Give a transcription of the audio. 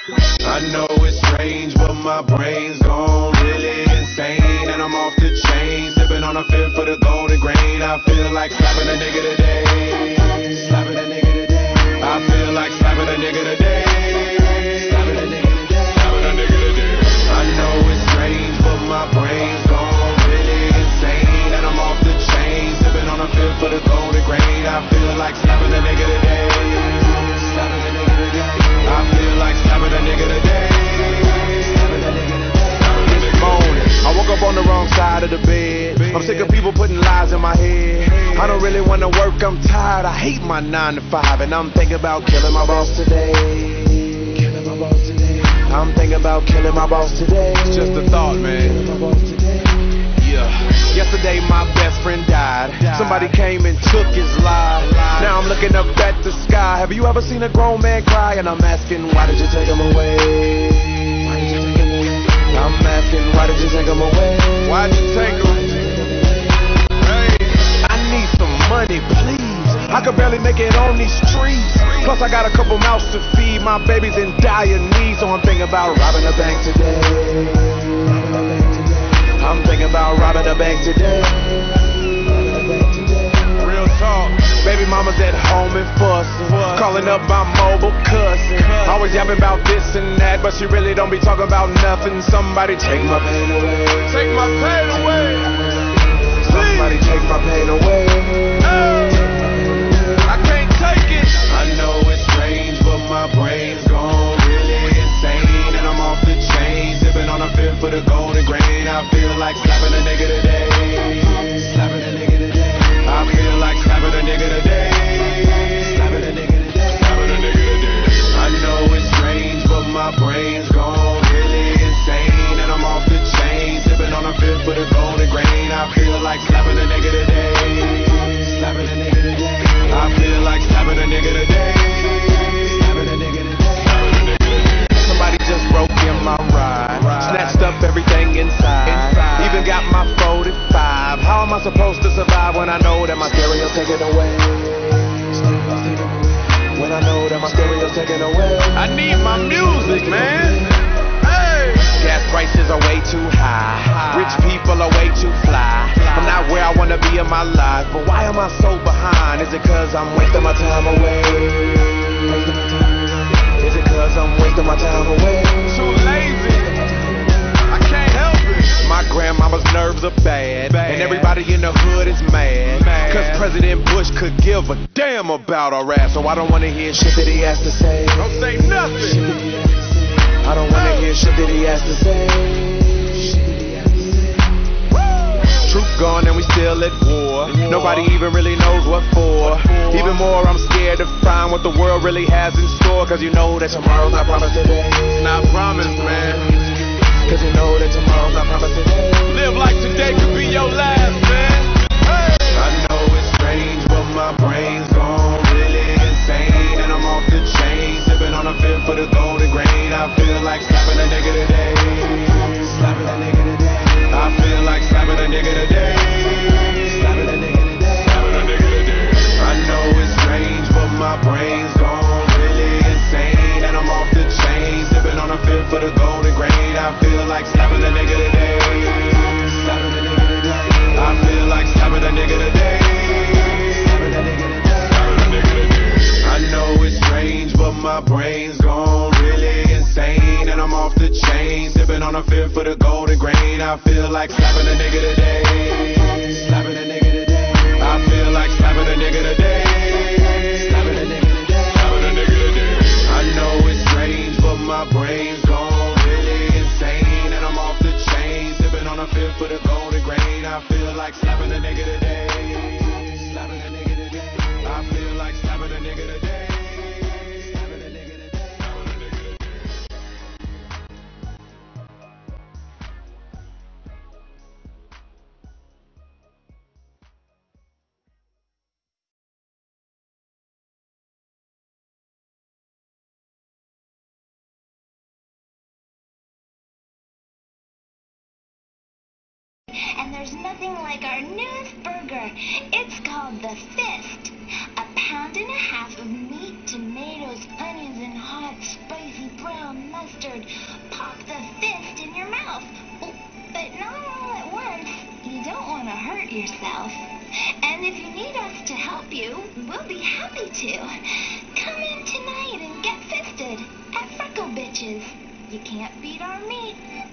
I know it's strange, but my brain's gone really insane. And I'm off the chain, sipping on a fifth for the golden grain. I feel like slapping a nigga today. Slapping a nigga today. I feel like slapping a nigga today. Slapping a nigga today. Slapping a nigga today. I know it's strange, but my brain's gone really insane. And I'm off the chain, sipping on a fifth for the golden grain. I feel like slapping a nigga today. Slapping a nigga today. I feel like slapping a nigga today. Slapping a nigga today. This morning, I woke up on the wrong side of the bed. I'm sick of people putting lies in my head. I don't really want to work, I'm tired. I hate my 9 to 5, and I'm thinking about killing my boss today. Killing my boss today. I'm thinking about killing my boss today. It's just a thought, man. Killing my boss today. Yeah. Yesterday my best friend died. Somebody came and took his life. Now I'm looking up at the sky. Have you ever seen a grown man cry? And I'm asking, why did you take him away? Why did you take him away? I'm asking, why did you take him away? Why'd you take him? Hey, I need some money, please. I could barely make it on these streets. Plus I got a couple mouths to feed. My baby's in dire need, so I'm thinking about robbing a bank today. I'm thinking about robbing a bank today. Real talk. Baby mama's at home and fussing, calling up my mobile cussing. Always yapping about this and that, but she really don't be talking about nothing. Somebody take my pain away. Take my pain away. Somebody take my pain away. I can't take it. I know it's strange, but my brain's gone really insane. And I'm off the chain, sipping on a fifth for the golden grain. I feel like slapping a nigga today. Slapping a nigga today. I feel like slapping a nigga today. Slapping a nigga today. Slapping a nigga today. I know it's strange, but my brain's gone really insane. And I'm off the chain, sipping on a fifth for the golden grain. I feel like slapping a nigga today. Slapping a nigga today. I feel like slapping a nigga today. Slapping a nigga today. Slapping a nigga today. Somebody just broke in my ride, snatched up everything inside. Even got my 45. How am I supposed to survive when I know that my stereo's taken away? When I know that my stereo's taken away. I need my music, man. Hey. Gas prices are way too high. Rich people are way too fly. I'm not where I wanna be in my life, but why am I so behind? Is it 'cause I'm wasting my time away? Is it 'cause I'm wasting my time away? Too lazy. I can't help it. My grandmama's nerves are bad, and everybody in the hood is mad. 'Cause President Bush could give a damn about our ass. So I don't wanna hear shit that he has to say. Don't say nothing. I don't wanna hear shit that he has to say. Truth gone and we still at war. Nobody even really knows what for. Even more, I'm scared to find what the world really has in store. 'Cause you know that tomorrow's not promised today. It's not promised, man. 'Cause you know that tomorrow's not promised today. Live like today could be your last, man. Hey. I know it's strange, but my brain's gone really insane. And I'm off the chain, sipping on a fifth for the golden grain. I feel like slapping a nigga today. Slapping a nigga today. I feel like slapping a nigga today. Slapping a nigga today. Slapping a nigga today. I know it's strange, but my brain's gone really insane. And I'm off the chain, sipping on a fifth for the golden grain. I feel like slapping a nigga today. Slapping a nigga today. I feel like slapping a nigga today. Slapping a nigga today. Slapping a nigga today. I know it's strange, but my brain's gone really insane. And I'm off the chain, sipping on a fifth for the golden grain. I feel like slapping a nigga today. Slapping a nigga today. I feel like slapping a nigga today. Slapping a nigga today. Slapping a nigga today. I know it's strange, but my brain's gone really insane. And I'm off the chain, sipping on a fifth for the golden grain. I feel like slapping a nigga today. Slapping a nigga today. I feel like slapping a nigga today. Slapping a nigga today. Slapping a nigga today. And there's nothing like our newest burger. It's called the Fist. £1.5 pounds of meat, tomatoes, onions, and hot, spicy brown bastard pop the fist in your mouth. But not all at once. You don't want to hurt yourself. And if you need us to help you, we'll be happy to. Come in tonight and get fisted at Freckle Bitches. You can't beat our meat.